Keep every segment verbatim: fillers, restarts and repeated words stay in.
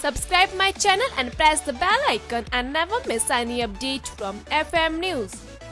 Subscribe my channel and press the bell icon and never miss any update from F M News.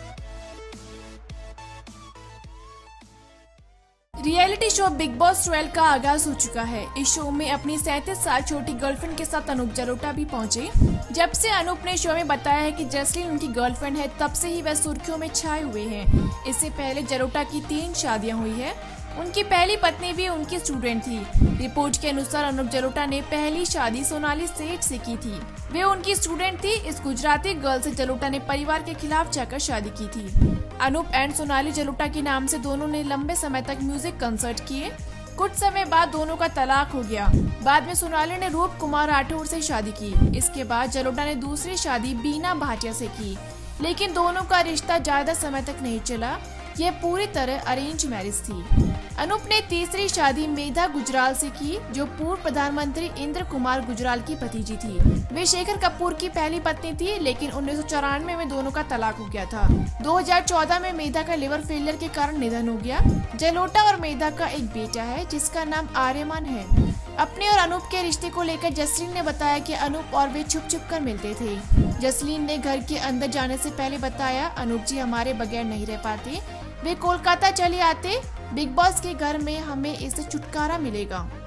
Reality show big boss twelve का आगाज हो चुका है। इस show में अपनी सैंतीस साल छोटी गर्लफ्रेंड के साथ अनूप जलोटा भी पहुंचे। जब से अनूप ने शो में बताया है कि जसलीन उनकी गर्लफ्रेंड है, तब से ही वह सुर्खियों में छाए हुए हैं। इससे पहले जलोटा की तीन शादियां हुई है। उनकी पहली पत्नी भी उनकी स्टूडेंट थी। रिपोर्ट के अनुसार अनूप जलोटा ने पहली शादी सोनाली सेठ से की थी। वे उनकी स्टूडेंट थी। इस गुजराती गर्ल से जलोटा ने परिवार के खिलाफ जाकर शादी की थी। अनूप एंड सोनाली जलोटा के नाम से दोनों ने लंबे समय तक म्यूजिक कंसर्ट किए। कुछ समय बाद दोनों का तलाक हो गया। बाद में सोनाली ने रूप कुमार राठौर से शादी की। इसके बाद जलोटा ने दूसरी शादी बीना भाटिया से की, लेकिन दोनों का रिश्ता ज्यादा समय तक नहीं चला। यह पूरी तरह अरेंज मैरिज थी। अनूप ने तीसरी शादी मेधा गुजराल से की, जो पूर्व प्रधानमंत्री इंद्र कुमार गुजराल की भतीजी थी। वे शेखर कपूर की पहली पत्नी थी, लेकिन उन्नीस सौ चौरानवे में दोनों का तलाक हो गया था। दो हज़ार चौदह में मेधा का लिवर फेलियर के कारण निधन हो गया। जलोटा और मेधा का एक बेटा है, जिसका नाम आर्यमान है। अपने और अनूप के रिश्ते को लेकर जसलीन ने बताया कि अनूप और वे छुप छुप कर मिलते थे। जसलीन ने घर के अंदर जाने से पहले बताया, अनूप जी हमारे बगैर नहीं रह पाते। वे कोलकाता चले आते। बिग बॉस के घर में हमें इससे छुटकारा मिलेगा।